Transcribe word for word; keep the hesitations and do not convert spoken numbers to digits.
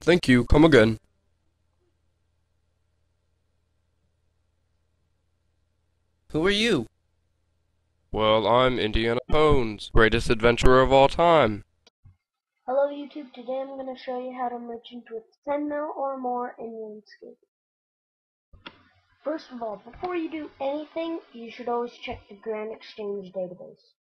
Thank you, come again. Who are you? Well, I'm Indiana Pwns, greatest adventurer of all time. Hello YouTube, today I'm going to show you how to merchant with ten mil or more in RuneScape. First of all, before you do anything, you should always check the Grand Exchange database.